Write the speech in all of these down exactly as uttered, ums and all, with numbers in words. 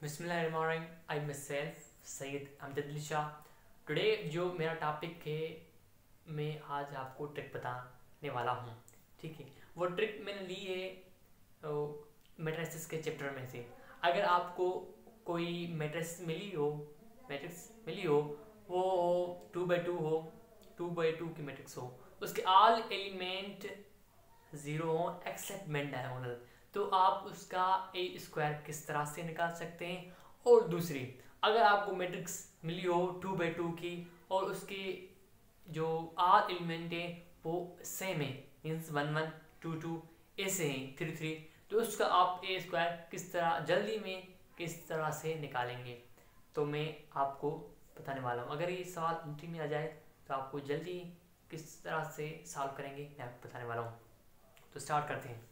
बिस्मिल्लाहिर्रहमानिर्रहीम। आई my self Syed Amjad Shah. Today जो मेरा टॉपिक है, मैं आज आपको ट्रिक बताने वाला हूँ। ठीक है, वो ट्रिक मैंने ली है मैट्रिसेस के चैप्टर में से। अगर आपको कोई मैट्रिक्स मिली हो मैट्रिक्स मिली हो वो टू बाई टू हो टू बाई टू की मैट्रिक्स हो, उसके ऑल एलिमेंट ज़ीरो हो एक्सेप्ट मेन डायगोनल, तो आप उसका ए स्क्वायर किस तरह से निकाल सकते हैं। और दूसरी, अगर आपको मैट्रिक्स मिली हो टू बाई टू की और उसके जो आर एलिमेंट है वो सेम है, means one one two two ऐसे हैं, थ्री थ्री, तो उसका आप ए स्क्वायर किस तरह जल्दी में किस तरह से निकालेंगे, तो मैं आपको बताने वाला हूँ। अगर ये सवाल एंट्री में आ जाए तो आपको जल्दी किस तरह से सॉल्व करेंगे मैं आपको बताने वाला हूँ। तो स्टार्ट करते हैं।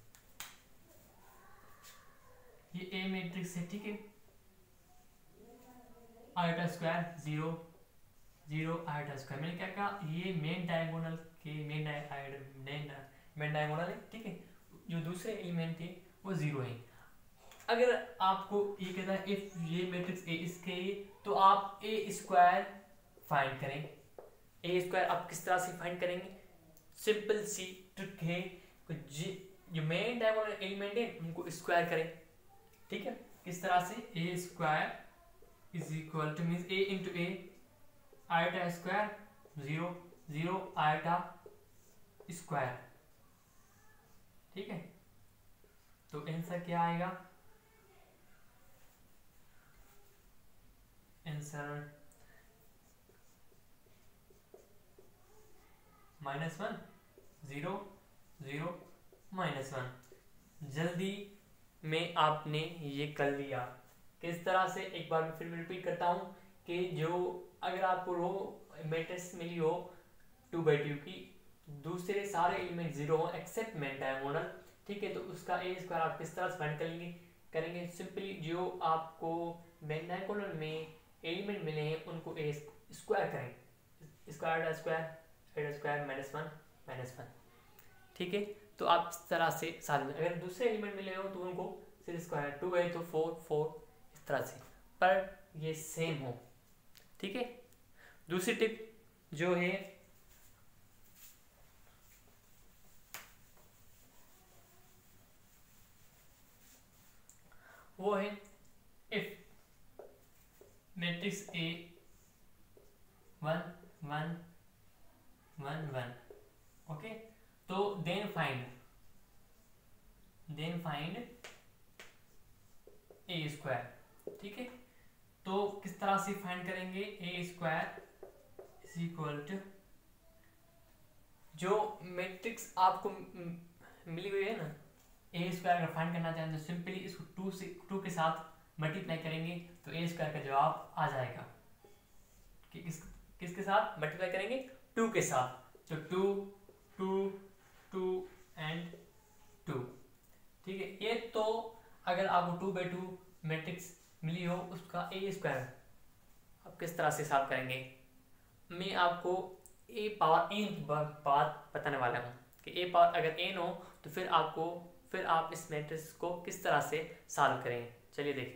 ये ए मैट्रिक्स है, ठीक है। Iota square zero zero iota square, मैंने क्या कहा, ये मेन डायगोनल के मेन मेन डायगोनल है, ठीक है। जो दूसरे एलिमेंट है वो जीरो है। अगर आपको ये कहता है इफ ये मैट्रिक्स ए इसके, तो आप ए स्क्वायर फाइंड करें। ए स्क्वायर आप किस तरह से फाइंड करेंगे, सिंपल सी ट्रिक है। जो मेन डायगोनल एलिमेंट है उनको स्क्वायर करें, ठीक है। किस तरह से, A square is equal to means A into A iota square zero zero iota square, ठीक है। तो आंसर क्या आएगा, answer minus one zero zero minus one. जल्दी में आपने ये कर लिया। किस तरह से, एक बार मैं फिर रिपीट करता हूँ कि जो अगर आपको रो मैट्रिक्स मिली हो टू बाई टू की, दूसरे सारे एलिमेंट जीरो हो एक्सेप्ट मेन डायगोनल, ठीक है, तो उसका ए स्क्वायर आप किस तरह से फाइंड करेंगे करेंगे सिंपली जो आपको मेन डायगोनल में एलिमेंट मिले हैं उनको ए स्क्वायर करें। Square square square minus one minus one, ठीक है। तो आप इस तरह से साल में अगर दूसरे एलिमेंट मिले हो तो उनको सिर्फ स्क्वायर, टू है तो फोर फोर, इस तरह से, पर ये सेम हो, ठीक है। दूसरी टिप जो है वो है if matrix A one one one one, okay, तो then find then find A square, ठीक है। तो किस तरह से फाइंड करेंगे, A square is equal to जो मैट्रिक्स आपको मिली हुई है ना, ए स्क्वायर अगर फाइंड करना चाहें तो सिंपली इसको टू से टू के साथ मल्टीप्लाई करेंगे तो ए स्क्वायर का जवाब आ जाएगा। कि किस किसके साथ मल्टीप्लाई करेंगे, टू के साथ, तो two two two and two, ठीक है। ये तो अगर आपको टू बाई टू मैट्रिक्स मिली हो उसका ए स्क्वायर आप किस तरह से सॉल्व करेंगे, मैं आपको ए पावर एन की बात बताने वाला हूँ कि ए पावर अगर एन हो तो फिर आपको फिर आप इस मैट्रिक्स को किस तरह से सॉल्व करेंगे। चलिए देखें।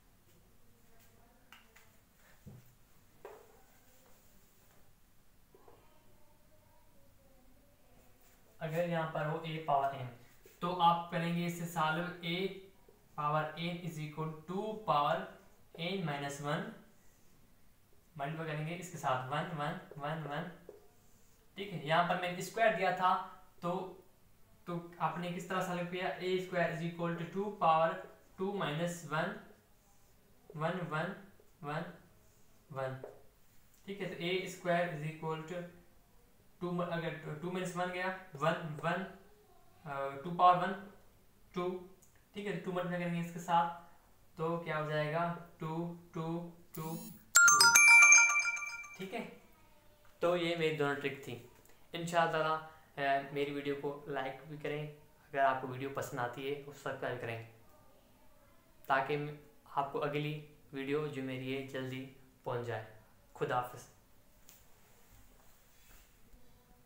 अगर यहाँ पर हो ए पावर एन तो आप करेंगे इससे solve, A power N is equal to power N minus one, multiply करेंगे इसके साथ वन वन वन वन, ठीक है। यहाँ पर मैंने स्क्वायर दिया था तो तो आपने किस तरह सॉल्व किया, A square is equal to two power two minus one one one one one, ठीक है। तो A square is equal to two, अगर टू माइनस वन गया one one, two power one two, ठीक है। टू मल्टीप्लाई करेंगे इसके साथ तो क्या हो जाएगा, टू टू टू टू, ठीक है। तो ये मेरी दोनों ट्रिक थी। इंशाअल्लाह मेरी वीडियो को लाइक भी करें, अगर आपको वीडियो पसंद आती है तो सब्सक्राइब करें ताकि आपको अगली वीडियो जो मेरी है जल्दी पहुंच जाए। खुदा हाफिज़।